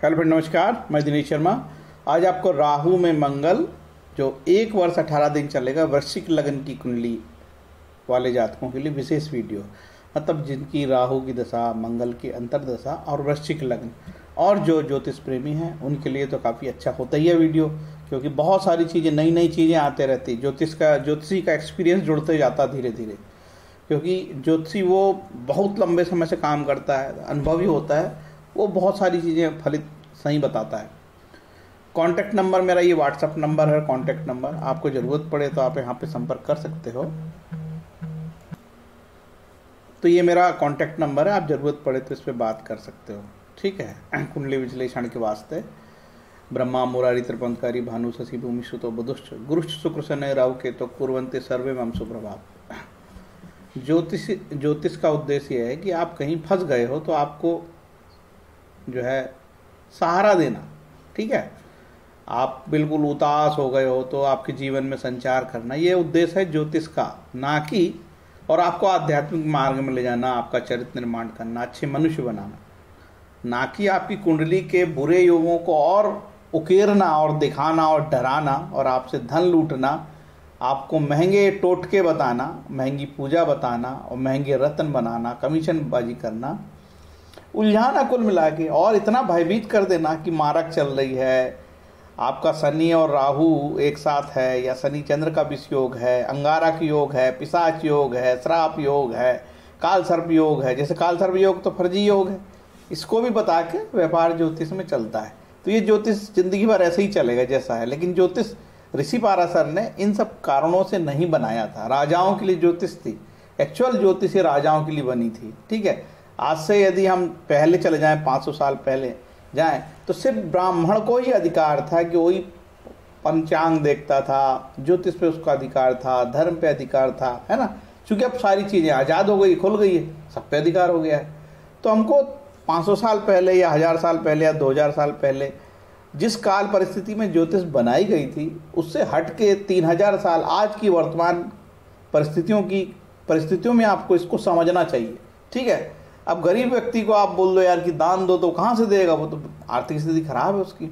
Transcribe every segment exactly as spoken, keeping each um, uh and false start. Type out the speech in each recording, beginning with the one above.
Hello friend, नमस्कार। मैं दिनेश शर्मा। आज आपको राहु में मंगल जो एक वर्ष अठारह दिन चलेगा वृश्चिक लग्न की कुंडली वाले जातकों के लिए विशेष वीडियो, मतलब जिनकी राहु की दशा, मंगल की अंतर्दशा और वृश्चिक लग्न और जो ज्योतिष प्रेमी हैं उनके लिए तो काफ़ी अच्छा होता ही है वीडियो, क्योंकि बहुत सारी चीज़ें, नई नई चीज़ें आते रहती। ज्योतिष का ज्योतिषी का एक्सपीरियंस जुड़ते जाता धीरे धीरे, क्योंकि ज्योतिषी वो बहुत लंबे समय से काम करता है, अनुभवी होता है, वो बहुत सारी चीज़ें फलित सही बताता है। कॉन्टैक्ट नंबर मेरा ये व्हाट्सअप नंबर है। कॉन्टैक्ट नंबर, आपको ज़रूरत पड़े तो आप यहाँ पे संपर्क कर सकते हो। तो ये मेरा कॉन्टैक्ट नंबर है, आप ज़रूरत पड़े तो इस पर बात कर सकते हो, ठीक है। कुंडली विश्लेषण के वास्ते ब्रह्मा मुरारी त्रिपंतकारी भानु शशि भूमि सुतो बुधुश्च गुरुश्च शुक्र शनि राहु केतु कुर्वन्ते सर्वे मम सुप्रभात। ज्योतिष ज्योतिष का उद्देश्य यह है कि आप कहीं फंस गए हो तो आपको जो है सहारा देना, ठीक है। आप बिल्कुल उदास हो गए हो तो आपके जीवन में संचार करना, ये उद्देश्य है ज्योतिष का, ना कि और आपको आध्यात्मिक मार्ग में ले जाना, आपका चरित्र निर्माण करना, अच्छे मनुष्य बनाना, ना कि आपकी कुंडली के बुरे योगों को और उकेरना और दिखाना और डराना और आपसे धन लूटना, आपको महंगे टोटके बताना, महंगी पूजा बताना और महंगे रत्न बनाना, कमीशन बाजी करना, उलझाना कुल मिला के, और इतना भयभीत कर देना कि मारक चल रही है, आपका शनि और राहु एक साथ है, या शनि चंद्र का विष योग है, अंगारक योग है, पिशाच योग है, श्राप योग है, काल सर्प योग है। जैसे काल सर्प योग तो फर्जी योग है, इसको भी बता के व्यापार ज्योतिष में चलता है। तो ये ज्योतिष जिंदगी भर ऐसे ही चलेगा जैसा है, लेकिन ज्योतिष ऋषि पाराशर ने इन सब कारणों से नहीं बनाया था। राजाओं के लिए ज्योतिष थी, एक्चुअल ज्योतिष राजाओं के लिए बनी थी, ठीक है। आज से यदि हम पहले चले जाएं, पाँच सौ साल पहले जाएं, तो सिर्फ ब्राह्मण को ही अधिकार था कि वही पंचांग देखता था, ज्योतिष पे उसका अधिकार था, धर्म पे अधिकार था, है ना। क्योंकि अब सारी चीज़ें आज़ाद हो गई, खुल गई है, सब पे अधिकार हो गया है। तो हमको पाँच सौ साल पहले या हज़ार साल पहले या दो हज़ार साल पहले जिस काल परिस्थिति में ज्योतिष बनाई गई थी, उससे हट के तीन हज़ार साल आज की वर्तमान परिस्थितियों की परिस्थितियों में आपको इसको समझना चाहिए, ठीक है। अब गरीब व्यक्ति को आप बोल दो यार कि दान दो, तो कहाँ से देगा, वो तो आर्थिक स्थिति खराब है उसकी।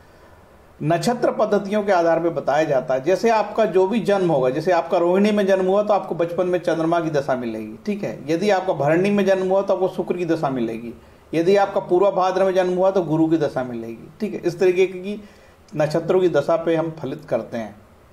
नक्षत्र पद्धतियों के आधार पर बताया जाता है, जैसे आपका जो भी जन्म होगा, जैसे आपका रोहिणी में जन्म हुआ तो आपको बचपन में चंद्रमा की दशा मिलेगी, ठीक है। यदि आपका भरणी में जन्म हुआ तो आपको शुक्र की दशा मिलेगी। यदि आपका पूर्व भाद्र में जन्म हुआ तो गुरु की दशा मिलेगी, ठीक है। इस तरीके की नक्षत्रों की दशा पे हम फलित करते हैं।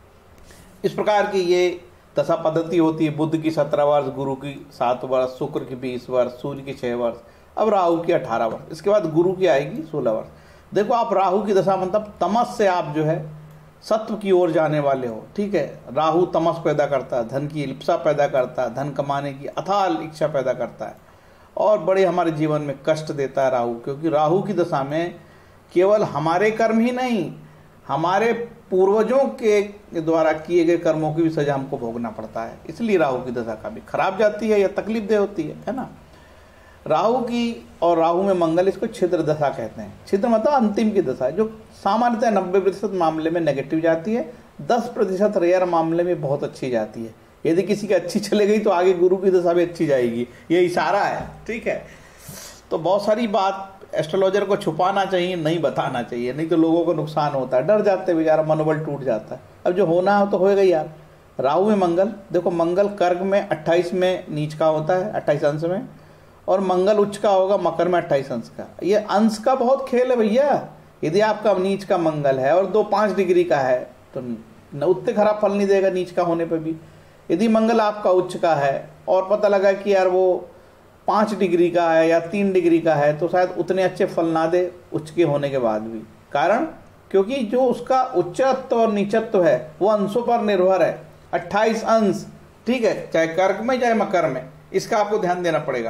इस प्रकार की ये दशा पद्धति होती है। बुध की सत्रह वर्ष, गुरु की सात वर्ष, शुक्र की बीस वर्ष, सूर्य की छः वर्ष, अब राहु की अठारह वर्ष, इसके बाद गुरु की आएगी सोलह वर्ष। देखो, आप राहु की दशा मतलब तमस से आप जो है सत्व की ओर जाने वाले हो, ठीक है। राहु तमस पैदा करता है, धन की लिप्सा पैदा करता है, धन कमाने की अथाह इच्छा पैदा करता है, और बड़े हमारे जीवन में कष्ट देता है राहु, क्योंकि राहु की दशा में केवल हमारे कर्म ही नहीं, हमारे पूर्वजों के द्वारा किए गए कर्मों की भी सजा हमको भोगना पड़ता है। इसलिए राहु की दशा का भी खराब जाती है या तकलीफ दे होती है, है ना। राहु की और राहु में मंगल, इसको छिद्र दशा कहते हैं। छिद्र मतलब अंतिम की दशा, जो सामान्यतः नब्बे प्रतिशत मामले में नेगेटिव जाती है, दस प्रतिशत रेयर मामले में बहुत अच्छी जाती है। यदि किसी की अच्छी चले गई तो आगे गुरु की दशा भी अच्छी जाएगी, ये इशारा है, ठीक है। तो बहुत सारी बात एस्ट्रोलॉजर को छुपाना चाहिए, नहीं बताना चाहिए, नहीं तो लोगों को नुकसान होता है, डर जाते हैं बेचारा, मनोबल टूट जाता है। अब जो होना है तो होएगा यार। राहु में मंगल, देखो मंगल कर्क में अट्ठाईस में नीच का होता है, अट्ठाईस अंश में, और मंगल उच्च का होगा मकर में अट्ठाईस अंश का। ये अंश का बहुत खेल है भैया। यदि आपका नीच का मंगल है और दो पाँच डिग्री का है तो उतने खराब फल नहीं देगा नीच का होने पर भी। यदि मंगल आपका उच्च का है और पता लगा कि यार वो पाँच डिग्री का है या तीन डिग्री का है, तो शायद उतने अच्छे फल ना दे उच्च के होने के बाद भी। कारण क्योंकि जो उसका उच्चत्व और नीचत्व है वो अंशों पर निर्भर है। अट्ठाईस अंश, ठीक है, चाहे कर्क में चाहे मकर में, इसका आपको ध्यान देना पड़ेगा।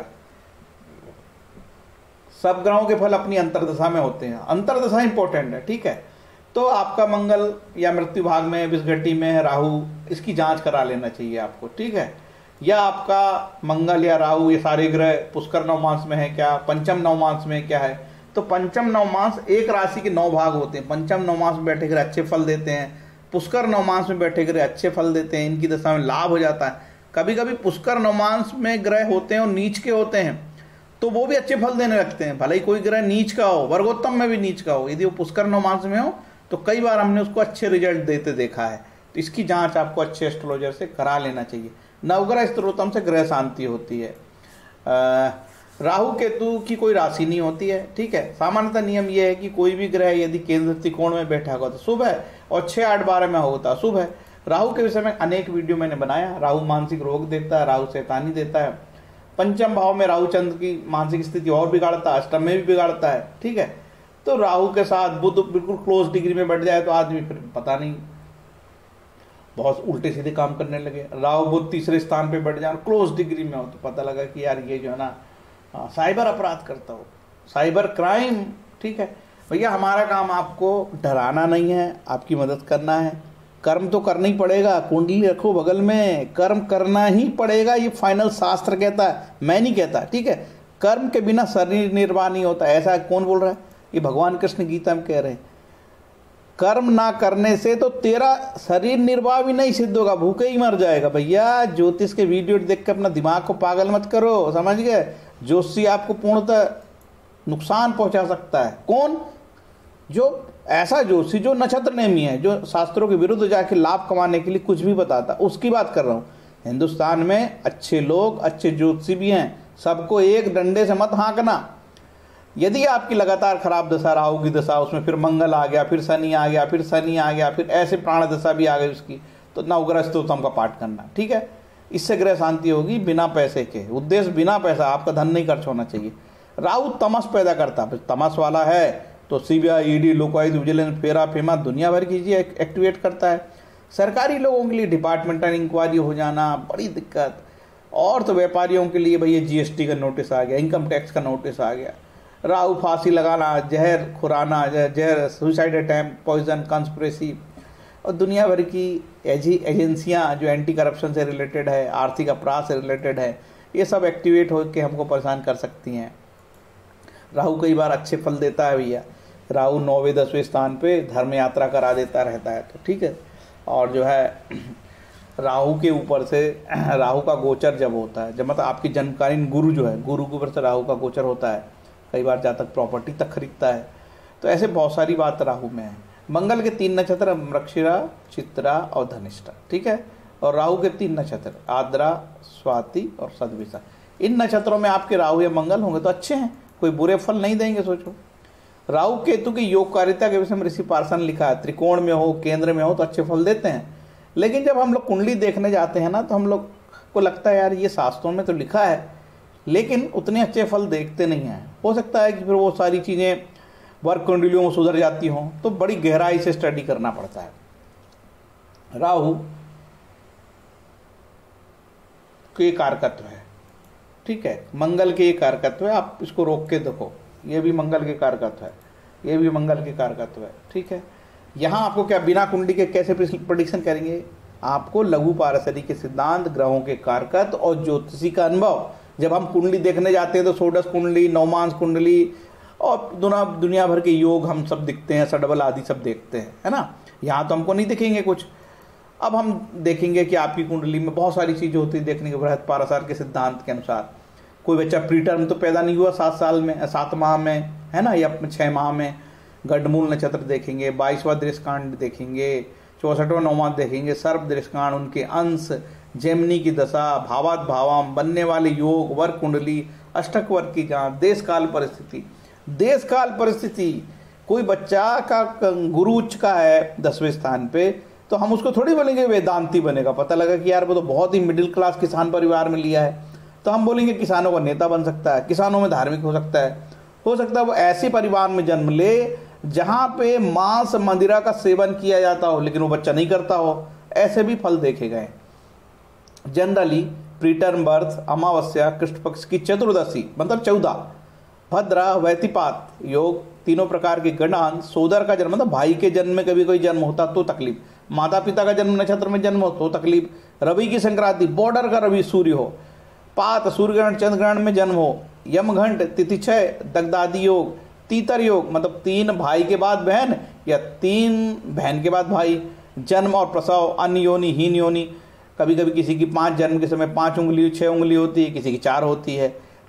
सब ग्रहों के फल अपनी अंतर्दशा में होते हैं, अंतर्दशा इंपॉर्टेंट है, ठीक है। तो आपका मंगल या मृत्यु भाग में, विषघटी में है राहु, इसकी जांच करा लेना चाहिए आपको, ठीक है। या आपका मंगल या राहु, ये सारे ग्रह पुष्कर नवमांश में है क्या, पंचम नवमांश में क्या है, तो पंचम नवमांश एक राशि के नौ भाग होते हैं। पंचम नवमांश में बैठे ग्रह अच्छे फल देते हैं, पुष्कर नवमांश में बैठे ग्रह अच्छे फल देते हैं, इनकी दशा में लाभ हो जाता है। कभी कभी पुष्कर नवमांश में ग्रह होते हैं और नीच के होते हैं, तो वो भी अच्छे फल देने लगते हैं, भले ही कोई ग्रह नीच का हो, वर्गोत्तम में भी नीच का हो, यदि वो पुष्कर नवमांस में हो तो कई बार हमने उसको अच्छे रिजल्ट देते देखा है। तो इसकी जांच आपको अच्छे एस्ट्रोलॉजर से करा लेना चाहिए। नवग्रह स्त्रोतम से ग्रह शांति होती है। आ, राहु केतु की कोई राशि नहीं होती है, ठीक है। सामान्यतः नियम यह है कि कोई भी ग्रह यदि केंद्र त्रिकोण में बैठा होगा तो शुभ है, और छः आठ बारह में होता है शुभ है। राहु के विषय में अनेक वीडियो मैंने बनाया। राहु मानसिक रोग देता है, राहु शैतानी देता है, पंचम भाव में राहु चंद्र की मानसिक स्थिति और बिगाड़ता है, अष्टम में भी बिगाड़ता है, ठीक है। तो राहु के साथ बुध बिल्कुल क्लोज डिग्री में बैठ जाए तो आदमी फिर पता नहीं बहुत उल्टे सीधे काम करने लगे। राहु बुध तीसरे स्थान पे बैठ जाए, क्लोज डिग्री में हो तो पता लगा कि यार ये जो है ना साइबर अपराध करता हो, साइबर क्राइम, ठीक है। भैया हमारा काम आपको डराना नहीं है, आपकी मदद करना है। कर्म तो करना ही पड़ेगा, कुंडली रखो बगल में, कर्म करना ही पड़ेगा, ये फाइनल शास्त्र कहता है, मैं नहीं कहता, ठीक है। कर्म के बिना शरीर निर्वाह नहीं होता, ऐसा कौन बोल रहा है? ये भगवान कृष्ण गीता में कह रहे हैं। कर्म ना करने से तो तेरा शरीर निर्वाह भी नहीं सिद्ध होगा, भूखे ही मर जाएगा। भैया ज्योतिष के वीडियो देख के अपना दिमाग को पागल मत करो, समझ गए। ज्योतिषी आपको पूर्णतः नुकसान पहुंचा सकता है। कौन? जो ऐसा ज्योतिषी जो नक्षत्र नेमी है, जो शास्त्रों के विरुद्ध जाके लाभ कमाने के लिए कुछ भी बताता, उसकी बात कर रहा हूँ। हिंदुस्तान में अच्छे लोग, अच्छे ज्योतिषी भी हैं, सबको एक डंडे से मत हाँकना। यदि आपकी लगातार खराब दशा, राहु की दशा, उसमें फिर मंगल आ गया, फिर शनि आ गया, फिर शनि आ गया, फिर ऐसे प्राण दशा भी आ गई उसकी, तो नवग्रह स्तोत्रम का पाठ करना, ठीक है। इससे ग्रह शांति होगी बिना पैसे के। उद्देश्य बिना पैसा, आपका धन नहीं खर्च होना चाहिए। राहु तमस पैदा करता, तमस वाला है तो CBI, ED, Lokayukta, vigilance, FERA FEMA दुनिया भर की चीजें एक्टिवेट करता है। सरकारी लोगों के लिए डिपार्टमेंटल इंक्वायरी हो जाना बड़ी दिक्कत, और तो व्यापारियों के लिए भैया जीएसटी का नोटिस आ गया, इनकम टैक्स का नोटिस आ गया। राहु फांसी लगाना, जहर खुराना, जहर, सुसाइड अटैम्प्ट, पॉइजन, कंस्पिरेसी, और दुनिया भर की एजेंसियां जो एंटी करप्शन से रिलेटेड है, आर्थिक अपराध से रिलेटेड है, ये सब एक्टिवेट होकर हमको परेशान कर सकती हैं। राहु कई बार अच्छे फल देता है भैया। राहु नौवें दसवें स्थान पे धर्म यात्रा करा देता रहता है, तो ठीक है। और जो है राहु के ऊपर से राहु का गोचर जब होता है, जब मतलब आपकी जन्मकालीन गुरु जो है, गुरु के ऊपर से राहु का गोचर होता है, कई बार जातक प्रॉपर्टी तक खरीदता है। तो ऐसे बहुत सारी बात राहु में है। मंगल के तीन नक्षत्र मृगशिरा, चित्रा और धनिष्ठा, ठीक है। और राहु के तीन नक्षत्र आद्रा, स्वाति और सदविशा। इन नक्षत्रों में आपके राहु या मंगल होंगे तो अच्छे हैं, कोई बुरे फल नहीं देंगे। सोचो, राहु केतु की योगकारिता के विषय में ऋषि पार्श्व ने लिखा है, त्रिकोण में हो, केंद्र में हो तो अच्छे फल देते हैं। लेकिन जब हम लोग कुंडली देखने जाते हैं ना, तो हम लोग को लगता है यार ये शास्त्रों में तो लिखा है, लेकिन उतने अच्छे फल देखते नहीं हैं। हो सकता है कि फिर वो सारी चीज़ें वर्क कुंडलियों में सुधर जाती हों, तो बड़ी गहराई से स्टडी करना पड़ता है। राहु के कारकत्व है, ठीक है, मंगल के कारकत्व है। आप इसको रोक के देखो, ये भी मंगल के कारकत्व है, ये भी मंगल के कारकत्व है, ठीक है। यहाँ आपको क्या बिना कुंडली के कैसे प्रेडिक्शन करेंगे? आपको लघु पारसरी के सिद्धांत, ग्रहों के कारकत्व और ज्योतिषी का अनुभव। जब हम कुंडली देखने जाते हैं तो षोडश कुंडली, नवमांस कुंडली और दुनिया दुनिया भर के योग हम सब दिखते हैं, सडबल आदि सब देखते हैं, है ना। यहाँ तो हमको नहीं दिखेंगे कुछ। अब हम देखेंगे कि आपकी कुंडली में बहुत सारी चीज़ें होती है देखने के। बृहत पारासार के सिद्धांत के अनुसार कोई बच्चा प्री टर्म तो पैदा नहीं हुआ सात साल में, सात माह में, है ना, या छः माह में। गढ़मूल नक्षत्र देखेंगे, बाईसवां दृष्कांड देखेंगे, चौसठवां नौवां देखेंगे, सर्प दृष्कांड, उनके अंश, जेमिनी की दशा, भावात भावाम, बनने वाले योग, वर्ग कुंडली, अष्टक वर्ग की जांच, देश काल परिस्थिति। देश काल परिस्थिति, कोई बच्चा का गुरु उच्च का है दसवें स्थान पे, तो हम उसको थोड़ी बोलेंगे वेदांती बनेगा। पता लगा कि यार वो तो बहुत ही मिडिल क्लास किसान परिवार में लिया है, तो हम बोलेंगे किसानों का नेता बन सकता है, किसानों में धार्मिक हो सकता है। हो सकता है वो ऐसे परिवार में जन्म ले जहाँ पे मांस मदिरा का सेवन किया जाता हो, लेकिन वो बच्चा नहीं करता हो। ऐसे भी फल देखे गए। जनरली प्रीटर्म बर्थ, अमावस्या, कृष्ण पक्ष की चतुर्दशी मतलब चौदह, भद्रा, वैतिपात योग, तीनों प्रकार के गणांश, सोदर का जन्म मतलब भाई के जन्म में कभी कोई जन्म होता तो तकलीफ, माता पिता का जन्म नक्षत्र में जन्म हो तो तकलीफ, रवि की संक्रांति, बॉर्डर का रवि सूर्य हो, पात सूर्य ग्रहण चंद्र ग्रहण में जन्म हो, यमघंट, तिथि क्षय, दग्धादि योग, तीतर योग मतलब तीन भाई के बाद बहन या तीन बहन के बाद भाई, जन्म और प्रसव, अन्य योनि, हीन योनि। कभी कभी किसी की पांच जन्म के समय पांच उंगली छह उंगली होती है, किसी की चार होती है।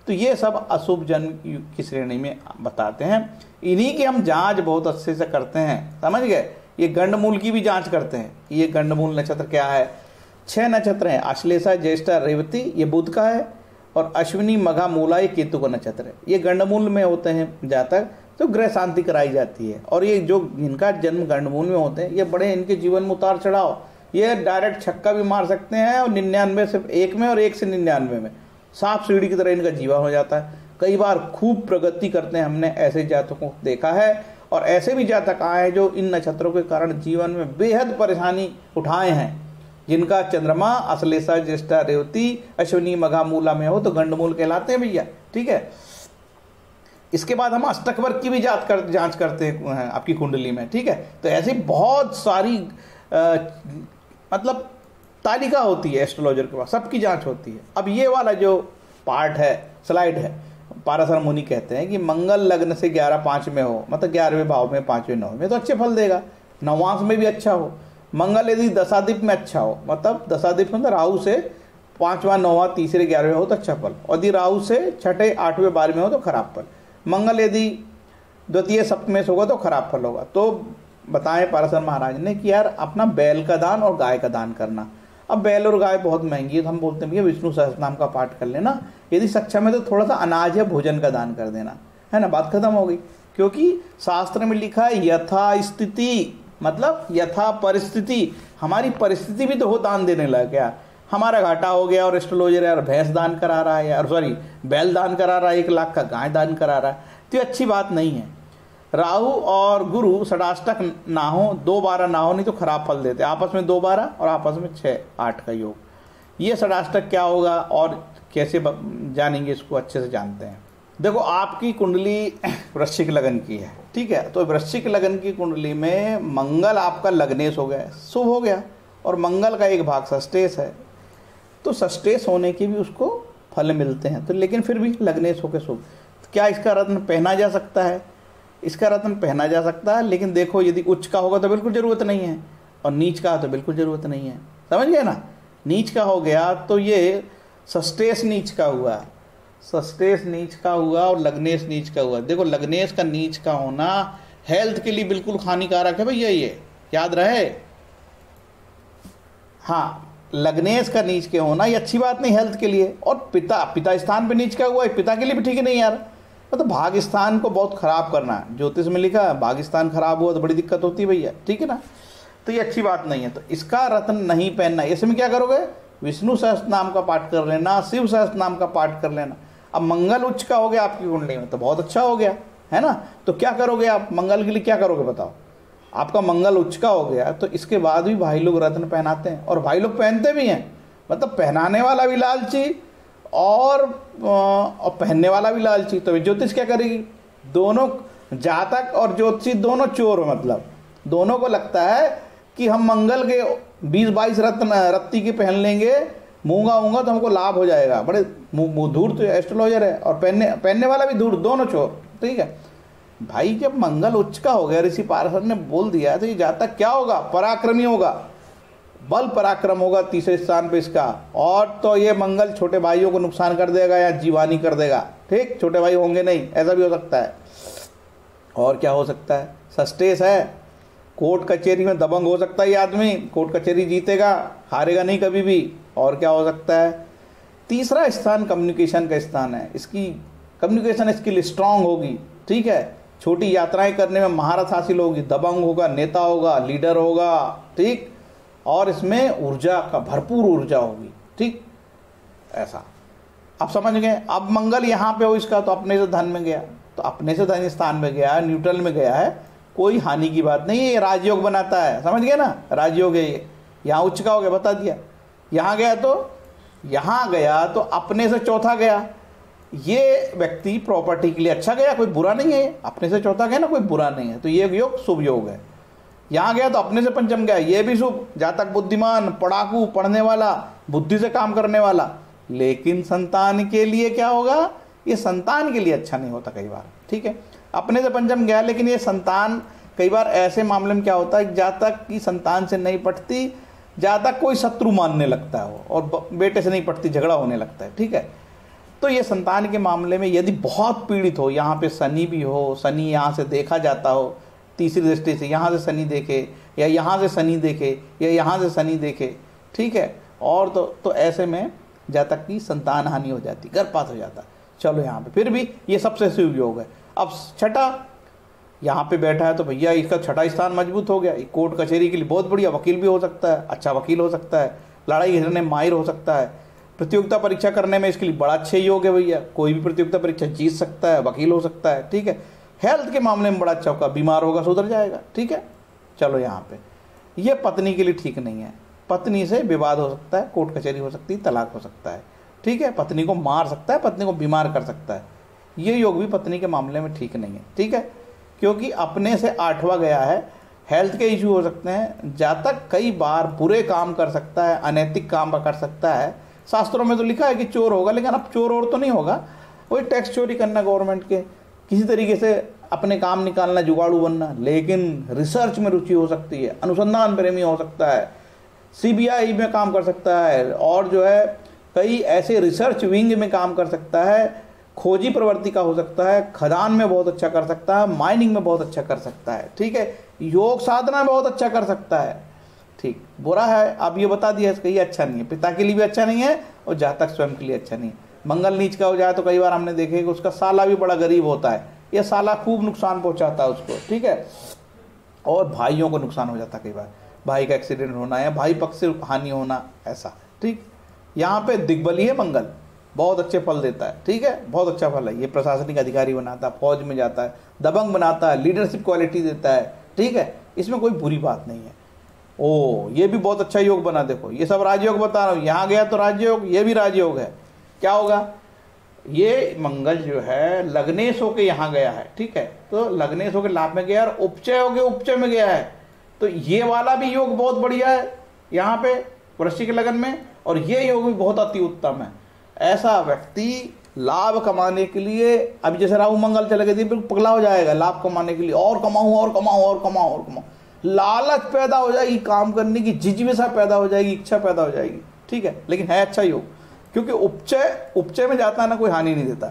तो ये सब अशुभ जन्म की श्रेणी में बताते हैं। इन्हीं की हम जांच बहुत अच्छे से करते हैं, समझ गए। ये गंडमूल की भी जांच करते हैं। ये गंडमूल नक्षत्र क्या है, छह नक्षत्र हैं, आश्लेषा ज्येष्ठा रेवती ये बुध का है, और अश्विनी मघा मूला ये केतु का नक्षत्र है। ये गंडमूल में होते हैं जातक तो ग्रह शांति कराई जाती है। और ये जो इनका जन्म गंडमूल में होते हैं ये बड़े इनके जीवन में उतार चढ़ाव, ये डायरेक्ट छक्का भी मार सकते हैं और निन्यानवे से एक में और एक से निन्यानवे में सांप सीढ़ी की तरह इनका जीवन हो जाता है। कई बार खूब प्रगति करते हैं, हमने ऐसे जातकों को देखा है। और ऐसे भी जातक आए हैं जो इन नक्षत्रों के कारण जीवन में बेहद परेशानी उठाए हैं, जिनका चंद्रमा अश्लेषा ज्येष्ठा रेवती अश्विनी मघा मूला में हो तो गंडमूल कहलाते हैं भैया, ठीक है। इसके बाद हम अष्टक वर्ग की भी जांच कर जांच करते हैं आपकी कुंडली में, ठीक है। तो ऐसी बहुत सारी आ, मतलब तालिका होती है एस्ट्रोलॉजर के पास, सबकी जांच होती है। अब ये वाला जो पार्ट है, स्लाइड है, पाराशर मुनि कहते हैं कि मंगल लग्न से ग्यारह पाँच में हो, मतलब ग्यारहवें भाव में पाँचवें नौ में तो अच्छे फल देगा, नवांश में भी अच्छा हो। मंगल यदि दशाधिप में अच्छा हो, मतलब दशाधिप मतलब राहु से पाँचवा नौवां तीसरे ग्यारहवें हो तो अच्छा फल, और यदि राहु से छठे आठवें बारहवें हो तो खराब फल। मंगल यदि द्वितीय सप्तमें से होगा तो खराब फल होगा। तो बताएं पाराशर महाराज ने कि यार अपना बैल का दान और गाय का दान करना। अब बैल और गाय बहुत महंगी है तो हम बोलते हैं भैया विष्णु सहस्त्रनाम का पाठ कर लेना, यदि सक्षम है तो थोड़ा सा अनाज या भोजन का दान कर देना, है ना, बात खत्म हो गई। क्योंकि शास्त्र में लिखा है यथा स्थिति, मतलब यथा परिस्थिति, हमारी परिस्थिति भी तो हो दान देने लगा। क्या हमारा घाटा हो गया और एस्ट्रोलॉजर यार भैंस दान करा रहा है, यार सॉरी बैल दान करा रहा है, एक लाख का गाय दान करा रहा है, तो ये अच्छी बात नहीं है। राहु और गुरु षडाष्टक ना हो, दो बारह ना हो, नहीं तो खराब फल देते, आपस में दो बारह और आपस में छः आठ का योग। ये षडाष्टक क्या होगा और कैसे जानेंगे, इसको अच्छे से जानते हैं। देखो आपकी कुंडली वृश्चिक लगन की है, ठीक है। तो वृश्चिक लगन की कुंडली में मंगल आपका लग्नेश हो गया, शुभ हो गया, और मंगल का एक भाग षष्ठेश है, तो षष्ठेश होने के भी उसको फल मिलते हैं। तो लेकिन फिर भी लग्नेश होकर शुभ, क्या इसका रत्न पहना जा सकता है? इसका रत्न पहना जा सकता है, लेकिन देखो यदि उच्च का होगा तो बिल्कुल ज़रूरत नहीं है, और नीच का तो बिल्कुल ज़रूरत नहीं है, समझ गए ना। नीच का हो गया तो ये षष्ठेश नीच का हुआ, षष्ठेश नीच का हुआ और लग्नेश नीच का हुआ। देखो लग्नेश का नीच का होना हेल्थ के लिए बिल्कुल हानिकारक है भैया, ये याद रहे। हाँ, लग्नेश का नीच के होना ये अच्छी बात नहीं हेल्थ के लिए। और पिता पिता स्थान पे नीच का हुआ है, पिता के लिए भी ठीक नहीं यार, मतलब भाग स्थान को बहुत खराब करना। ज्योतिष में लिखा है भाग स्थान खराब हुआ तो बड़ी दिक्कत होती है भैया, ठीक है ना। तो ये अच्छी बात नहीं है, तो इसका रत्न नहीं पहनना। इसमें क्या करोगे, विष्णु सहस्त्र नाम का पाठ कर लेना, शिव सहस्त्र नाम का पाठ कर लेना। अब मंगल उच्च का हो गया आपकी कुंडली में तो बहुत अच्छा हो गया, है ना। तो क्या करोगे आप मंगल के लिए, क्या करोगे बताओ। आपका मंगल उच्च का हो गया तो इसके बाद भी भाई लोग रत्न पहनाते हैं, और भाई लोग पहनते भी हैं, मतलब पहनाने वाला भी लालची और, और पहनने वाला भी लालची। तो ज्योतिष क्या करेगी, दोनों जातक और ज्योतिषी दोनों चोर, मतलब दोनों को लगता है कि हम मंगल के बीस बाईस रत्न रत्ती के पहन लेंगे, मूंगा ऊंगा तो हमको लाभ हो जाएगा। बड़े धूर्त एस्ट्रोलॉजर है और पहनने पहनने वाला भी धूर्त, दोनों चोर, ठीक है भाई। जब मंगल उच्च का हो गया, ऋषि पाराशर ने बोल दिया, तो ये जातक क्या होगा, पराक्रमी होगा, बल पराक्रम होगा तीसरे स्थान पे इसका। और तो ये मंगल छोटे भाइयों को नुकसान कर देगा या जीवानी कर देगा, ठीक, छोटे भाई होंगे नहीं, ऐसा भी हो सकता है। और क्या हो सकता है, षष्ठेश है, कोर्ट कचहरी में दबंग हो सकता है ये आदमी, कोर्ट कचहरी जीतेगा, हारेगा नहीं कभी भी। और क्या हो सकता है, तीसरा स्थान कम्युनिकेशन का स्थान है, इसकी कम्युनिकेशन स्किल स्ट्रांग होगी, ठीक है, छोटी यात्राएं करने में महारत हासिल होगी, दबंग होगा, नेता होगा, लीडर होगा, ठीक, और इसमें ऊर्जा का भरपूर ऊर्जा होगी, ठीक, ऐसा आप समझ गए। अब मंगल यहाँ पे हो इसका, तो अपने से धन में गया, तो अपने से धन स्थान में गया, न्यूट्रल में गया है, कोई हानि की बात नहीं है, ये राजयोग बनाता है, समझ गए ना, राजयोग है ये। यहाँ उच्च का हो गया, बता दिया। यहाँ गया तो यहाँ गया तो अपने से चौथा गया, ये व्यक्ति प्रॉपर्टी के लिए अच्छा गया, कोई बुरा नहीं है, अपने से चौथा गया ना, कोई बुरा नहीं है, तो ये योग शुभ योग है। यहाँ गया तो अपने से पंचम गया, ये भी शुभ, जातक बुद्धिमान, पढ़ाकू, पढ़ने वाला, बुद्धि से काम करने वाला। लेकिन संतान के लिए क्या होगा, ये संतान के लिए अच्छा नहीं होता कई बार, ठीक है। अपने से पंचम गया, लेकिन ये संतान कई बार ऐसे मामले में क्या होता है, जातक की संतान से नहीं पटती, जातक कोई शत्रु मानने लगता है वो, और बेटे से नहीं पटती, झगड़ा होने लगता है, ठीक है। तो तो ये संतान के मामले में यदि बहुत पीड़ित हो, यहाँ पे शनि भी हो, शनि यहाँ से देखा जाता हो तीसरी दृष्टि से, यहाँ से शनि देखे या यहाँ से शनि देखे या यहाँ से शनि देखे, ठीक है, और तो तो ऐसे में जातक की संतान हानि हो जाती, गर्भपात हो जाता। चलो यहाँ पे फिर भी ये सबसे शुभ योग है। अब छठा यहाँ पे बैठा है तो भैया इसका छठा स्थान मजबूत हो गया, कोर्ट कचहरी के लिए बहुत बढ़िया, वकील भी हो सकता है, अच्छा वकील हो सकता है, लड़ाई झगड़ने में माहिर हो सकता है, प्रतियोगिता परीक्षा करने में इसके लिए बड़ा अच्छे योग है भैया, कोई भी प्रतियोगिता परीक्षा जीत सकता है, वकील हो सकता है, ठीक है। हेल्थ के मामले में बड़ा अच्छा होगा, बीमार होगा सुधर जाएगा, ठीक है। चलो यहाँ पे ये पत्नी के लिए ठीक नहीं है, पत्नी से विवाद हो सकता है, कोर्ट कचहरी हो सकती है, तलाक हो सकता है, ठीक है, पत्नी को मार सकता है, पत्नी को बीमार कर सकता है, ये योग भी पत्नी के मामले में ठीक नहीं है, ठीक है, क्योंकि अपने से आठवां गया है। हेल्थ के इशू हो सकते हैं, जातक कई बार बुरे काम कर सकता है, अनैतिक काम कर सकता है। शास्त्रों में तो लिखा है कि चोर होगा, लेकिन अब चोर और तो नहीं होगा, वही टैक्स चोरी करना, गवर्नमेंट के किसी तरीके से अपने काम निकालना, जुगाड़ू बनना, लेकिन रिसर्च में रुचि हो सकती है, अनुसंधान प्रेमी हो सकता है, सीबीआई में काम कर सकता है, और जो है कई ऐसे रिसर्च विंग में काम कर सकता है, खोजी प्रवृत्ति का हो सकता है, खदान में बहुत अच्छा कर सकता है, माइनिंग में बहुत अच्छा कर सकता है, ठीक है, योग साधना में बहुत अच्छा कर सकता है, ठीक। बुरा है, अब ये बता दिया इसका, ये अच्छा नहीं है, पिता के लिए भी अच्छा नहीं है और जातक स्वयं के लिए अच्छा नहीं है। मंगल नीच का हो जाए तो कई बार हमने देखे कि उसका साला भी बड़ा गरीब होता है, यह साला खूब नुकसान पहुंचाता है उसको, ठीक है, और भाइयों को नुकसान हो जाता है, कई बार भाई का एक्सीडेंट होना या भाई पक्ष से हानि होना, ऐसा, ठीक। यहाँ पे दिग्बली है मंगल, बहुत अच्छे फल देता है, ठीक है, बहुत अच्छा फल है, ये प्रशासनिक अधिकारी बनाता है, फौज में जाता है, दबंग बनाता है, लीडरशिप क्वालिटी देता है, ठीक है, इसमें कोई बुरी बात नहीं है। ओ ये भी बहुत अच्छा योग बना, देखो ये सब राजयोग बता रहा हूँ, यहाँ गया तो राजयोग, ये भी राजयोग है। क्या होगा, ये मंगल जो है लग्नेश होके यहाँ गया है, ठीक है, तो लग्नेश होके लाभ में गया और उपचय होके उपचय में गया है, तो ये वाला भी योग बहुत बढ़िया है यहाँ पे वृश्चिक लगन में, और ये योग भी बहुत अति उत्तम है। ऐसा व्यक्ति लाभ कमाने के लिए, अभी जैसे राहु मंगल चले गए थे, पगला हो जाएगा लाभ कमाने के लिए, और कमाऊं और कमाऊं और कमाऊं और कमाऊं, लालच पैदा हो जाएगी, काम करने की जिज्ञासा पैदा हो जाएगी, इच्छा पैदा हो जाएगी, ठीक है, लेकिन है अच्छा योग, क्योंकि उपचय उपचय में जाता है ना, कोई हानि नहीं देता।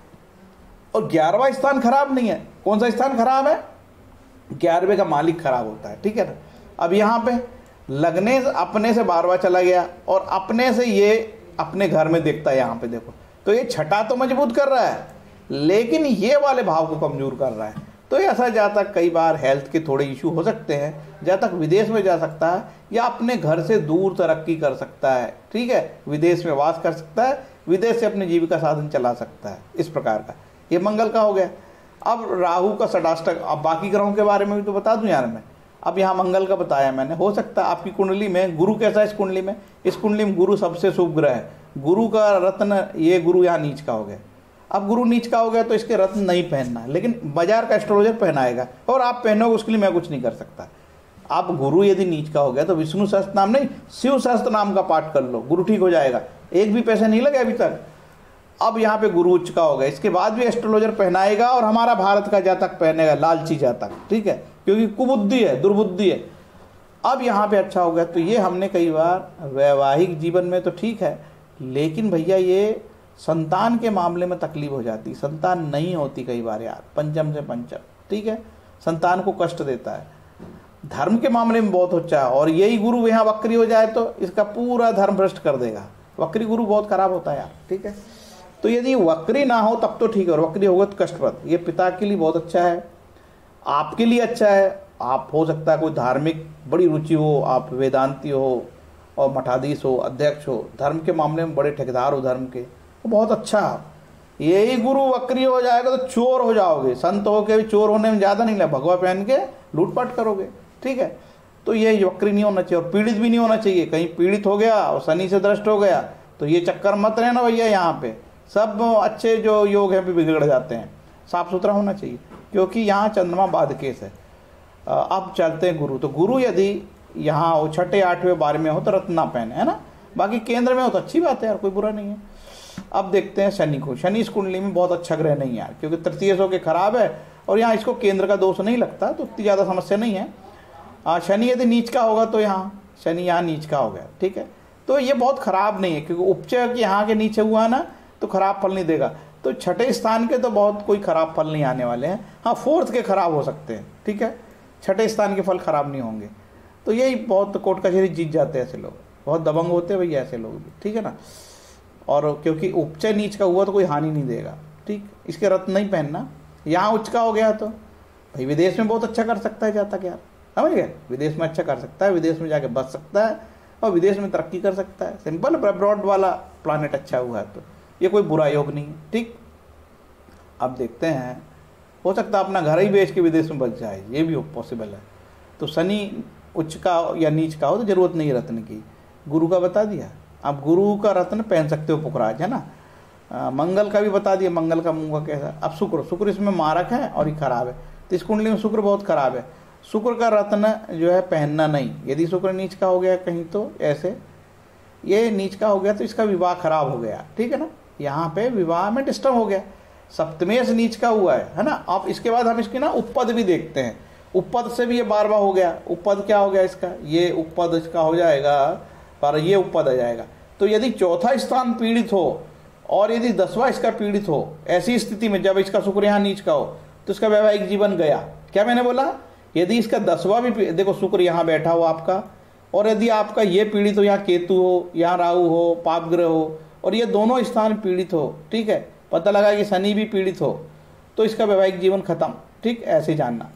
और ग्यारहवां स्थान खराब नहीं है, कौन सा स्थान खराब है, ग्यारहवें का मालिक खराब होता है, ठीक है ना। अब यहाँ पे लगने अपने से बारहवां चला गया और अपने से ये अपने घर में देखता है, यहाँ पे देखो, तो ये छठा तो मजबूत कर रहा है, लेकिन ये वाले भाव को कमजोर कर रहा है। तो ऐसा जातक कई बार हेल्थ के थोड़े इशू हो सकते हैं, जातक विदेश में जा सकता है या अपने घर से दूर तरक्की कर सकता है, ठीक है, विदेश में वास कर सकता है, विदेश से अपनी जीविका साधन चला सकता है, इस प्रकार का ये मंगल का हो गया। अब राहु का षडाष्टक, अब बाकी ग्रहों के बारे में भी तो बता दूं यार मैं। अब यहाँ मंगल का बताया मैंने, हो सकता है आपकी कुंडली में गुरु कैसा है, इस कुंडली में इस कुंडली में गुरु सबसे शुभ ग्रह है, गुरु का रत्न, ये गुरु यहाँ नीच का हो गया। अब गुरु नीच का हो गया तो इसके रत्न नहीं पहनना, लेकिन बाजार का एस्ट्रोलॉजर पहनाएगा और आप पहनोगे, उसके लिए मैं कुछ नहीं कर सकता। आप गुरु यदि नीच का हो गया तो विष्णु सहस्त्र नाम नहीं, शिव सहस्त्र नाम का पाठ कर लो, गुरु ठीक हो जाएगा, एक भी पैसे नहीं लगे अभी तक। अब यहाँ पे गुरु उच्च का हो गया, इसके बाद भी एस्ट्रोलॉजर पहनाएगा और हमारा भारत का जातक पहनेगा, लालची जातक, ठीक है, क्योंकि कुबुद्धि है, दुर्बुद्धि है। अब यहाँ पे अच्छा हो गया, तो ये हमने कई बार वैवाहिक जीवन में तो ठीक है, लेकिन भैया ये संतान के मामले में तकलीफ हो जाती, संतान नहीं होती कई बार यार, पंचम से पंचम, ठीक है, संतान को कष्ट देता है। धर्म के मामले में बहुत अच्छा है, और यही गुरु यहाँ वक्री हो जाए तो इसका पूरा धर्म भ्रष्ट कर देगा। वक्री गुरु बहुत खराब होता है यार, ठीक है। तो यदि वक्री ना हो तब तो ठीक है, और वक्री होगा तो कष्टप्रद। ये पिता के लिए बहुत अच्छा है, आपके लिए अच्छा है। आप हो सकता है कोई धार्मिक बड़ी रुचि हो, आप वेदांती हो और मठाधीश हो, अध्यक्ष हो, धर्म के मामले में बड़े ठेकेदार हो धर्म के, तो बहुत अच्छा। यही गुरु वक्री हो जाएगा तो चोर हो जाओगे, संत हो के भी चोर होने में ज़्यादा नहीं लगा, भगवा पहन के लूटपाट करोगे, ठीक है। तो ये वक्री नहीं होना चाहिए और पीड़ित भी नहीं होना चाहिए। कहीं पीड़ित हो गया और शनि से दृष्ट हो गया तो ये चक्कर मत रहना भैया, यहाँ पे सब अच्छे जो योग हैं भी बिगड़ जाते हैं। साफ सुथरा होना चाहिए, क्योंकि यहाँ चंद्रमा बाधकेश है। अब चलते हैं गुरु, तो गुरु यदि यहाँ हो छठे आठवें बारहवें में हो तो रत्ना पहने, है ना, बाकी केंद्र में हो तो अच्छी बात है यार, कोई बुरा नहीं है। अब देखते हैं शनि को। शनि इस कुंडली में बहुत अच्छा ग्रह नहीं यार, क्योंकि तृतीय सौ के खराब है और यहाँ इसको केंद्र का दोष नहीं लगता, तो उतनी ज़्यादा समस्या नहीं है। आ, शनि यदि नीच का होगा तो यहाँ शनि यहाँ नीच का हो गया, ठीक है, तो ये बहुत खराब नहीं है, क्योंकि उपचय के यहाँ के नीचे हुआ ना, तो खराब फल नहीं देगा। तो छठे स्थान के तो बहुत कोई खराब फल नहीं आने वाले हैं, हाँ फोर्थ के खराब हो सकते हैं, ठीक है, छठे स्थान के फल खराब नहीं होंगे। तो यही बहुत कोर्ट कचहरी जीत जाते हैं ऐसे लोग, बहुत दबंग होते हैं भैया ऐसे लोग भी, ठीक है ना। और क्योंकि उपचय नीच का हुआ तो कोई हानि नहीं देगा, ठीक। इसके रत्न नहीं पहनना, यहाँ उच्च का हो गया तो भाई विदेश में बहुत अच्छा कर सकता है जाता क्या, समझ गए, विदेश में अच्छा कर सकता है, विदेश में जाके बच सकता है और विदेश में तरक्की कर सकता है। सिंपल अब्रॉड वाला प्लानेट अच्छा हुआ है तो ये कोई बुरा योग नहीं है, ठीक। अब देखते हैं, हो सकता है अपना घर ही बेच के विदेश में बच जाए, ये भी पॉसिबल है। तो शनि उच्च का या नीच का हो तो जरूरत नहीं रत्न की, गुरु का बता दिया। आप गुरु का रत्न पहन सकते हो पुखराज, है ना। आ, मंगल का भी बता दिया, मंगल का मुंह का कैसा। अब शुक्र, शुक्र इसमें मारक है और ये खराब है, तो इस कुंडली में शुक्र बहुत खराब है। शुक्र का रत्न जो है पहनना नहीं, यदि शुक्र नीच का हो गया कहीं तो ऐसे, ये नीच का हो गया तो इसका विवाह खराब हो गया, ठीक है ना। यहाँ पे विवाह में डिस्टर्ब हो गया, सप्तमेश नीच का हुआ है, है ना। अब इसके बाद हम इसकी ना उपपद भी देखते हैं, उपपद से भी ये बार बार हो गया। उपपद क्या हो गया इसका, ये उपपद इसका हो जाएगा, पर ये उपपद आ जाएगा। तो यदि चौथा स्थान पीड़ित हो और यदि दसवां इसका पीड़ित हो, ऐसी स्थिति में जब इसका शुक्र यहाँ नीच का हो तो इसका वैवाहिक जीवन गया। क्या मैंने बोला, यदि इसका दसवां भी, देखो शुक्र यहाँ बैठा हो आपका, और यदि आपका ये पीड़ित हो, यहाँ केतु हो, यहाँ राहु हो, पाप ग्रह हो, और ये दोनों स्थान पीड़ित हो, ठीक है, पता लगा कि शनि भी पीड़ित हो, तो इसका वैवाहिक जीवन खत्म, ठीक। ऐसे जानना,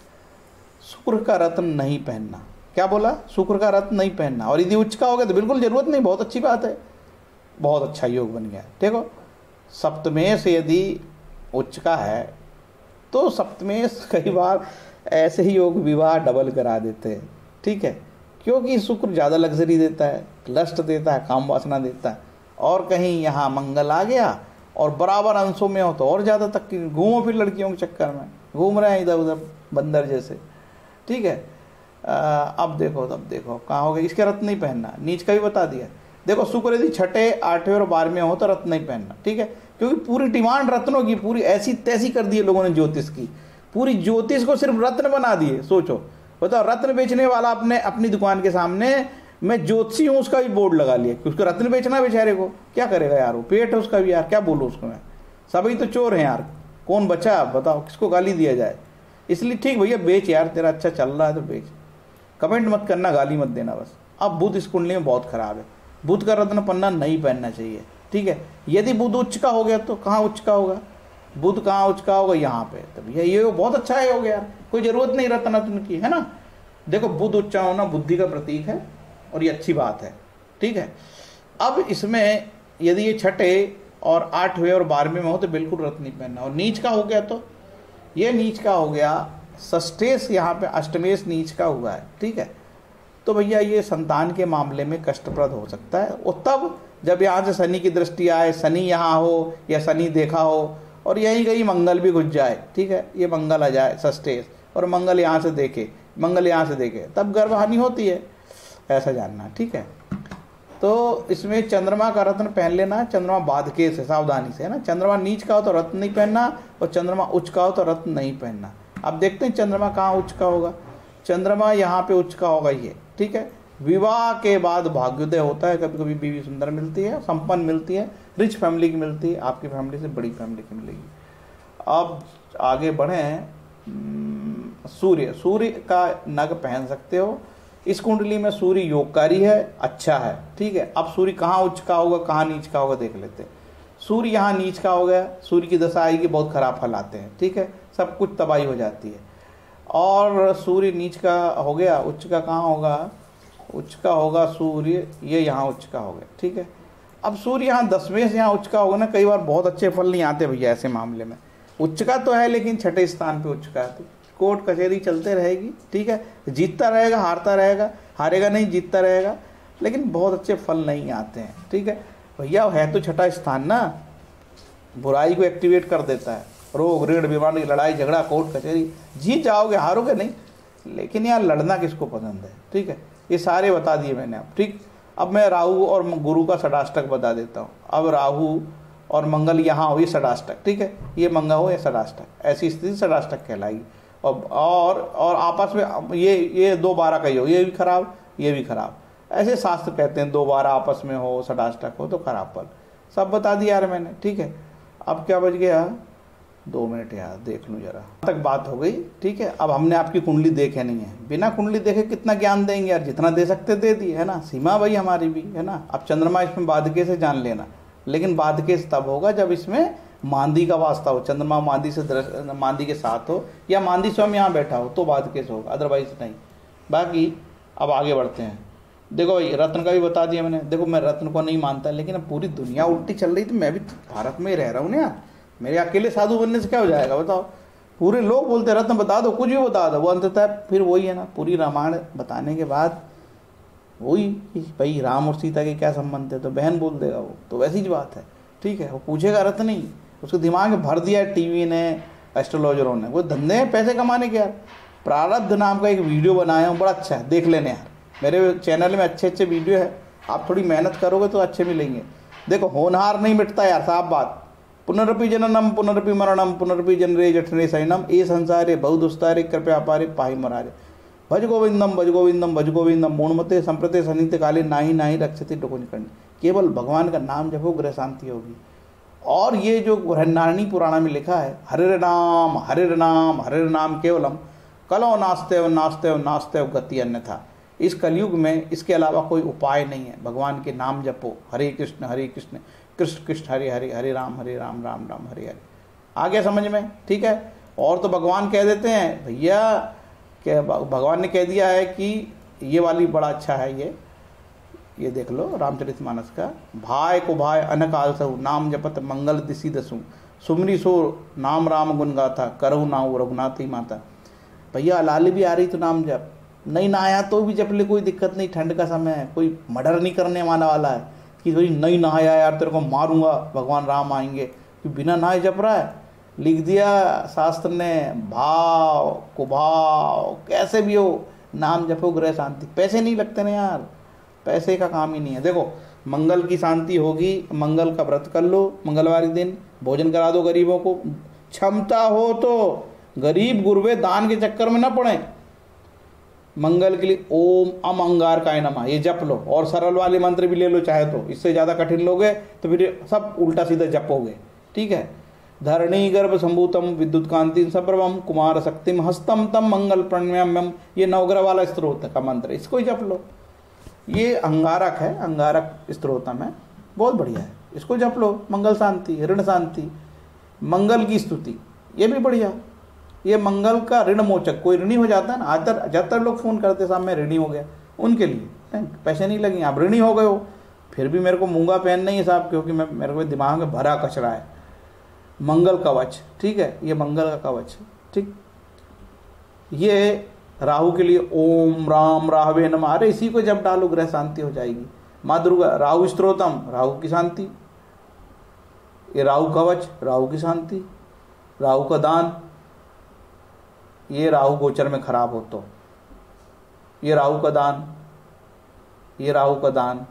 शुक्र का रत्न नहीं पहनना। क्या बोला, शुक्र का रत्न नहीं पहनना। और यदि उच्च का हो गया तो बिल्कुल जरूरत नहीं, बहुत अच्छी बात है, बहुत अच्छा योग बन गया। देखो सप्तमेश यदि उच्च का है तो सप्तमेश कई बार ऐसे ही योग विवाह डबल करा देते हैं, ठीक है, क्योंकि शुक्र ज़्यादा लग्जरी देता है, लस्ट देता है, काम वासना देता है। और कहीं यहाँ मंगल आ गया और बराबर अंशों में हो तो और ज़्यादा तक की घूमो फिर लड़कियों के चक्कर में घूम रहे हैं इधर उधर बंदर जैसे, ठीक है। आ, अब देखो तब देखो कहाँ हो गया, इसके रत्न नहीं पहनना, नीच का भी बता दिया। देखो शुक्र यदि छठे आठवें और बारहवें हो तो रत्न नहीं पहनना, ठीक है, क्योंकि पूरी डिमांड रत्नों की पूरी ऐसी तैसी कर दी है लोगों ने ज्योतिष की, पूरी ज्योतिष को सिर्फ रत्न बना दिए। सोचो बताओ, रत्न बेचने वाला अपने अपनी दुकान के सामने मैं ज्योतिषी हूँ उसका भी बोर्ड लगा लिया कि उसको रत्न बेचना बेचारे को, क्या करेगा यार, वो पेट है उसका भी यार, क्या बोलो उसको मैं, सभी तो चोर हैं यार, कौन बचा बताओ, किसको गाली दिया जाए। इसलिए ठीक भैया बेच यार, तेरा अच्छा चल रहा है तो बेच, कमेंट मत करना, गाली मत देना बस। अब बुध इस कुंडली में बहुत खराब है, बुध का रत्न पन्ना नहीं पहनना चाहिए, ठीक है। यदि बुध उच्च का हो गया तो कहाँ उच्च का होगा, बुध कहाँ उच्च का होगा, यहाँ पे, तो भैया ये बहुत अच्छा है हो गया यार, कोई जरूरत नहीं रत्न रत्न की, है ना। देखो बुध उच्च होना बुद्धि का प्रतीक है और ये अच्छी बात है, ठीक है। अब इसमें यदि ये छठे और आठवें और बारहवें में हो तो बिल्कुल रत्न नहीं पहनना। और नीच का हो गया तो ये नीच का हो गया, षष्ठेश यहाँ पे अष्टमेश नीच का हुआ है, ठीक है। तो भैया ये संतान के मामले में कष्टप्रद हो सकता है, और तब जब यहाँ से शनि की दृष्टि आए, शनि यहाँ हो या शनि देखा हो और यहीं कहीं मंगल भी घुस जाए, ठीक है, ये मंगल आ जाए षष्ठेश और मंगल यहाँ से देखे, मंगल यहाँ से देखे, तब गर्भहानि होती है, ऐसा जानना, ठीक है। तो इसमें चंद्रमा का रत्न पहन लेना, चंद्रमा बाधके से सावधानी से, है ना। चंद्रमा नीच का हो तो रत्न नहीं पहनना और चंद्रमा उच्च का हो तो रत्न नहीं पहनना। अब देखते हैं चंद्रमा कहाँ उच्च का होगा, चंद्रमा यहाँ पे उच्च का होगा ये, ठीक है। विवाह के बाद भाग्योदय होता है, कभी कभी बीवी सुंदर मिलती है, संपन्न मिलती है, रिच फैमिली की मिलती है, आपकी फैमिली से बड़ी फैमिली की मिलेगी। अब आगे बढ़ें, सूर्य, सूर्य का नग पहन सकते हो, इस कुंडली में सूर्य योगकारी है, अच्छा है, ठीक है। अब सूर्य कहाँ उच्च का होगा कहाँ नीच का होगा देख लेते हैं। सूर्य यहाँ नीच का हो गया, सूर्य की दशा आएगी, बहुत खराब फल आते हैं, ठीक है, सब कुछ तबाही हो जाती है। और सूर्य नीच का हो गया, उच्च का कहाँ होगा, उच्च का होगा सूर्य, ये यहाँ उच्च का हो गया, ठीक है। अब सूर्य यहाँ दसवें से यहाँ उच्च का होगा ना, कई बार बहुत अच्छे फल नहीं आते भैया ऐसे मामले में। उच्च का तो है लेकिन छठे स्थान पे उच्च का है, तो कोर्ट कचहरी चलते रहेगी, ठीक है, जीतता रहेगा हारता रहेगा, हारेगा नहीं जीतता रहेगा, लेकिन बहुत अच्छे फल नहीं आते हैं, ठीक है भैया। है तो छठा स्थान ना, बुराई को एक्टिवेट कर देता है, रोग ऋण बीमारी लड़ाई झगड़ा कोर्ट कचहरी, जीत जाओगे हारोगे नहीं, लेकिन यार लड़ना किसको पसंद है, ठीक है। ये सारे बता दिए मैंने अब, ठीक। अब मैं राहु और गुरु का षडाष्टक बता देता हूँ। अब राहु और मंगल यहाँ हो, ये षडाष्टक, ठीक है, ये मंगल हो या षडाष्टक, ऐसी स्थिति षडाष्टक कहलाएगी। और और और आपस में ये ये दो बारह का ही हो, ये भी खराब ये भी खराब, ऐसे शास्त्र कहते हैं, दो बारह आपस में हो षडाष्टक हो तो खराब फल। सब बता दिया यार मैंने, ठीक है। अब क्या बच गया, दो मिनट यार देख लूँ जरा, तक बात हो गई, ठीक है। अब हमने आपकी कुंडली देखे नहीं है, बिना कुंडली देखे कितना ज्ञान देंगे यार, जितना दे सकते दे दिए, है ना, सीमा भाई हमारी भी, है ना। अब चंद्रमा इसमें बाधके से जान लेना, लेकिन बाधके से तब होगा जब इसमें मांदी का वास्ता हो, चंद्रमा मांदी से मांदी के साथ हो, या मांदी स्वयं यहाँ बैठा हो, तो बाधके से होगा, अदरवाइज नहीं। बाकी अब आगे बढ़ते हैं। देखो भाई रत्न का भी बता दिया मैंने। देखो मैं रत्न को नहीं मानता, लेकिन अब पूरी दुनिया उल्टी चल रही, तो मैं भी भारत में ही रह रहा हूँ ना यार, मेरे अकेले साधु बनने से क्या हो जाएगा बताओ। पूरे लोग बोलते हैं रत्न बता दो, कुछ भी बता दो, वो अंततः फिर वही है ना, पूरी रामायण बताने के बाद वही भाई राम और सीता के क्या संबंध है, तो बहन बोल देगा वो, तो वैसी ही बात है, ठीक है। वो पूछेगा रत्न नहीं, उसके दिमाग में भर दिया टीवी ने, एस्ट्रोलॉजरों ने, वो धंधे हैं पैसे कमाने के यार। प्रारब्ध नाम का एक वीडियो बनाया हूँ, बड़ा अच्छा है, देख लेने यार, मेरे चैनल में अच्छे अच्छे वीडियो है, आप थोड़ी मेहनत करोगे तो अच्छे मिलेंगे। देखो होनहार नहीं मिटता यार, साफ बात। पुनरपि जननम पुनरपि मरणम पुनरपि जनरे जठने सैनम ए संसारे बहुदुस्तारे कृपया पारे पाहि मरारे भज गोविंदम भज गोविंदम भज गोविंदम मूणमते संप्रते सनित काले नाही नाही रक्षति टुकुनिकर्ण। केवल भगवान का नाम जपो, ग्रह शांति होगी। और ये जो बृहन्नारणी पुराण में लिखा है, हरे नाम हरे नाम हरे नाम केवलम कलो नास्ते नास्ते नास्ते गति अन्यथा। इस कलयुग में इसके अलावा कोई उपाय नहीं है, भगवान के नाम जपो, हरे कृष्ण हरे कृष्ण कृष्ण कृष्ण हरे हरे हरे राम हरे राम राम राम हरे हरे। आ गया समझ में, ठीक है। और तो भगवान कह देते हैं भैया, क्या भगवान ने कह दिया है कि ये वाली बड़ा अच्छा है, ये ये देख लो रामचरितमानस का, भाई को भाई अनकाल सहु नाम जपत मंगल दिशि दसु सुमरी सो नाम राम गुण गाथा करहु नाउ रघुनाथी माता। भैया लाली भी आ रही तो नाम जप, नहीं नहाया तो भी जप ले, कोई दिक्कत नहीं, ठंड का समय है, कोई मर्डर नहीं करने वाला वाला है कि भाई नहीं नहाया यार तेरे को मारूंगा, भगवान राम आएंगे, कि बिना नहाए जप रहा है। लिख दिया शास्त्र ने, भाव कुभाव कैसे भी हो नाम जपो ग्रह शांति। पैसे नहीं लगते ना यार, पैसे का काम ही नहीं है। देखो मंगल की शांति होगी, मंगल का व्रत कर लो, मंगलवार के दिन भोजन करा दो गरीबों को, क्षमता हो तो गरीब गुरबे दान के चक्कर में ना पड़े। मंगल के लिए ओम अम अंगार काय नमः ये जप लो, और सरल वाले मंत्र भी ले लो चाहे तो, इससे ज़्यादा कठिन लोगे तो फिर सब उल्टा सीधा जपोगे, ठीक है। धरणी गर्भ संभूतम विद्युत कांति सप्रभम कुमार शक्तिम हस्तम तम मंगल प्रणम्यम, ये नवग्रह वाला स्त्रोत का मंत्र, इसको ही जप लो। ये अंगारक है, अंगारक स्त्रोतम है, बहुत बढ़िया है, इसको जप लो। मंगल शांति, ऋण शांति, मंगल की स्तुति, ये भी बढ़िया। ये मंगल का ऋण मोचक, कोई ऋणी हो जाता है ना, आजतर ज़्यादातर लोग फ़ोन करते साहब मैं ऋणी हो गया, उनके लिए पैसे नहीं लगे, आप ऋणी हो गए हो फिर भी मेरे को मूंगा पहन नहीं है साहब, क्योंकि मैं मेरे को दिमाग में भरा कचरा है। मंगल कवच, ठीक है, ये मंगल का कवच, ठीक। ये राहु के लिए ओम राम राहवे नमः, अरे इसी को जब डालो ग्रह शांति हो जाएगी। माँ दुर्गा राहु स्त्रोतम, राहु की शांति, ये राहु कवच, राहु की शांति, राहु का दान, ये राहु गोचर में खराब हो तो ये राहु का दान, ये राहु का दान,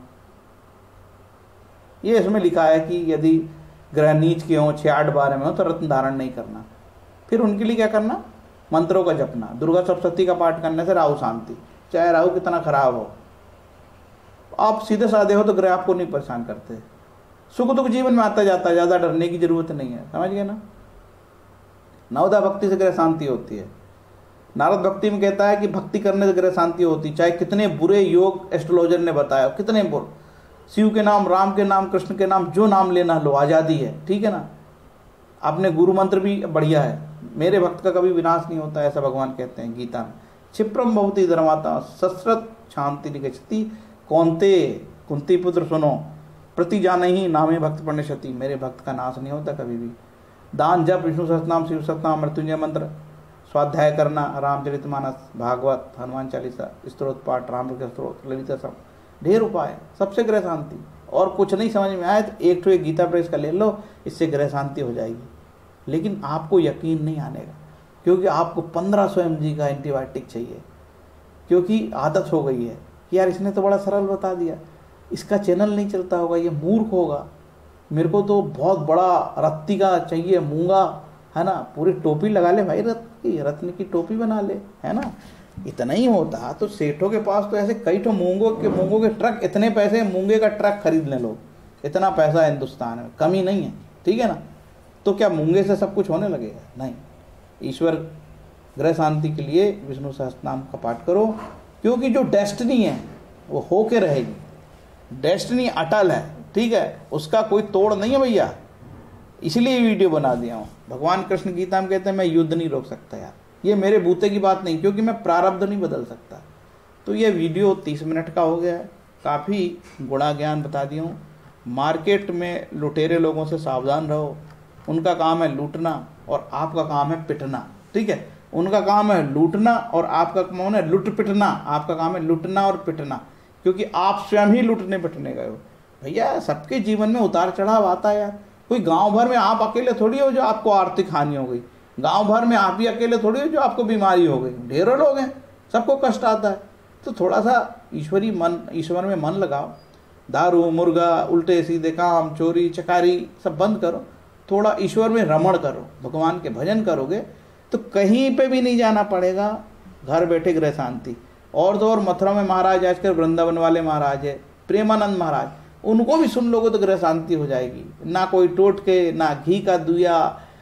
ये इसमें लिखा है कि यदि ग्रह नीच के हों, छह आठ बारह में हो तो रत्न धारण नहीं करना। फिर उनके लिए क्या करना, मंत्रों का जपना, दुर्गा सप्तशती का पाठ करने से राहु शांति, चाहे राहु कितना खराब हो। आप सीधे साधे हो तो ग्रह आपको नहीं परेशान करते, सुख दुख जीवन में आता जाता है, ज़्यादा डरने की जरूरत नहीं है, समझ गए ना। नवदा भक्ति से ग्रह शांति होती है। नारद भक्ति में कहता है कि भक्ति करने से ग्रह शांति होती, चाहे कितने बुरे योग एस्ट्रोलॉजर ने बताया, कितने बुरे, शिव के नाम, राम के नाम, कृष्ण के नाम, जो नाम लेना लो, आज़ादी है, ठीक है ना। आपने गुरु मंत्र भी बढ़िया है, मेरे भक्त का कभी विनाश नहीं होता, ऐसा भगवान कहते हैं गीता में। क्षिप्रम भवति धर्माता सस्रत शांति निगच्छति कौन्ते, कुंती पुत्र सुनो, प्रति जान ही नामे भक्त प्रणश्यति, मेरे भक्त का नाश नहीं होता कभी भी। दान जप, विष्णु सहस्रनाम, शिव सहस्रनाम, मृत्युंजय मंत्र, स्वाध्याय करना, रामचरितमानस, भागवत, हनुमान चालीसा, स्तोत्र पाठ, राम के स्त्रोत, ललिता सब, ढेर उपाय, सबसे ग्रह शांति। और कुछ नहीं समझ में आए तो एक तो एक गीता प्रेस का ले लो, इससे ग्रह शांति हो जाएगी। लेकिन आपको यकीन नहीं आने का, क्योंकि आपको पंद्रह सौ एम जी का एंटीबायोटिक चाहिए, क्योंकि आदत हो गई है कि यार इसने तो बड़ा सरल बता दिया, इसका चैनल नहीं चलता होगा, ये मूर्ख होगा, मेरे को तो बहुत बड़ा रत्ती का चाहिए, मूंगा, है ना, पूरी टोपी लगा ले भाई, रत्न की रत्न की टोपी बना ले, है ना। इतना ही होता तो सेठों के पास तो ऐसे कई तो मूंगों के मूंगों के ट्रक, इतने पैसे मूंगे का ट्रक खरीद ले लोग, इतना पैसा हिंदुस्तान में, कमी नहीं है, ठीक है ना। तो क्या मूंगे से सब कुछ होने लगेगा? नहीं। ईश्वर ग्रह शांति के लिए विष्णु सहस्त्रनाम का पाठ करो, क्योंकि जो डेस्टिनी है वो होके रहेगी। डेस्टिनी अटल है, ठीक है, उसका कोई तोड़ नहीं है भैया। इसलिए वीडियो बना दिया हूँ। भगवान कृष्ण गीता में कहते हैं मैं युद्ध नहीं रोक सकता यार, ये मेरे बूते की बात नहीं, क्योंकि मैं प्रारब्ध नहीं बदल सकता। तो ये वीडियो तीस मिनट का हो गया है, काफ़ी गुणा ज्ञान बता दिया हूँ। मार्केट में लुटेरे लोगों से सावधान रहो, उनका काम है लूटना और आपका काम है पिटना, ठीक है। उनका काम है लूटना और आपका काम है लुट पिटना, आपका काम है लुटना और पिटना, क्योंकि आप स्वयं ही लुटने पिटने गए हो। भैया सबके जीवन में उतार चढ़ाव आता है यार। कोई गांव भर में आप अकेले थोड़ी हो जो आपको आर्थिक हानि हो गई, गांव भर में आप ही अकेले थोड़ी हो जो आपको बीमारी हो गई, ढेरों लोग हैं, सबको कष्ट आता है। तो थोड़ा सा ईश्वरी मन, ईश्वर में मन लगाओ। दारू, मुर्गा, उल्टे सीधे काम, चोरी चकारी सब बंद करो, थोड़ा ईश्वर में रमण करो, भगवान के भजन करोगे तो कहीं पे भी नहीं जाना पड़ेगा, घर बैठे गृह शांति। और तो और मथुरा में महाराज आजकल वृंदावन वाले महाराज है, प्रेमानंद महाराज, उनको भी सुन लोगे तो गृह शांति हो जाएगी। ना कोई टोटके, ना घी का दुया,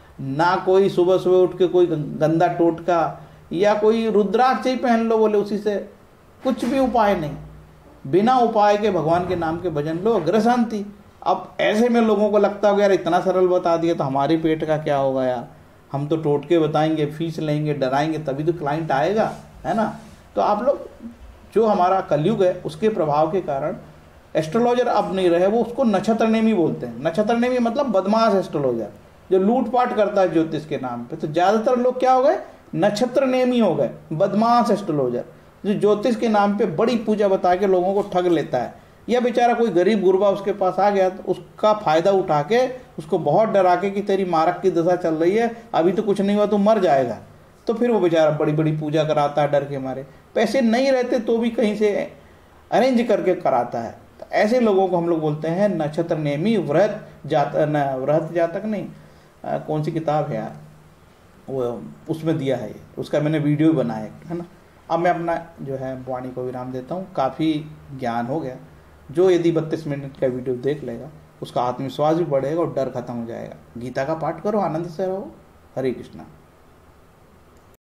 ना कोई सुबह सुबह उठ के कोई गंदा टोटका, या कोई रुद्राक्ष ही पहन लो बोले उसी से, कुछ भी उपाय नहीं। बिना उपाय के भगवान के नाम के भजन लो, गृह शांति। अब ऐसे में लोगों को लगता होगा यार इतना सरल बता दिया तो हमारे पेट का क्या होगा यार, हम तो टोटके बताएंगे, फीस लेंगे, डराएंगे तभी तो क्लाइंट आएगा, है ना। तो आप लोग, जो हमारा कलयुग है उसके प्रभाव के कारण एस्ट्रोलॉजर अब नहीं रहे, वो उसको नक्षत्र नेमी बोलते हैं। नक्षत्र नेमी मतलब बदमाश एस्ट्रोलॉजर, जो लूटपाट करता है ज्योतिष के नाम पे। तो ज़्यादातर लोग क्या हो गए, नक्षत्र नेमी हो गए, बदमाश एस्ट्रोलॉजर, जो ज्योतिष के नाम पे बड़ी पूजा बता के लोगों को ठग लेता है। या बेचारा कोई गरीब गुरबा उसके पास आ गया तो उसका फायदा उठा के उसको बहुत डरा के कि तेरी मारक की दशा चल रही है, अभी तो कुछ नहीं हुआ, तो मर जाएगा। तो फिर वो बेचारा बड़ी बड़ी पूजा कराता है डर के मारे, पैसे नहीं रहते तो भी कहीं से अरेंज करके कराता है। तो ऐसे लोगों को हम लोग बोलते हैं नक्षत्र नेमी, व्रत जात न व्रत जातक नहीं, आ, कौन सी किताब है यार वो, उसमें दिया है ये, उसका मैंने वीडियो बनाया है ना। अब मैं अपना जो है वाणी को विराम देता हूँ, काफ़ी ज्ञान हो गया। जो यदि बत्तीस मिनट का वीडियो देख लेगा उसका आत्मविश्वास भी बढ़ेगा और डर खत्म हो जाएगा। गीता का पाठ करो, आनंद से रहो। हरे कृष्णा।